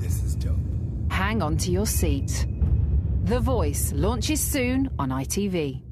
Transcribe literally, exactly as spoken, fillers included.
This is dope. Hang on to your seat. The Voice launches soon on I T V.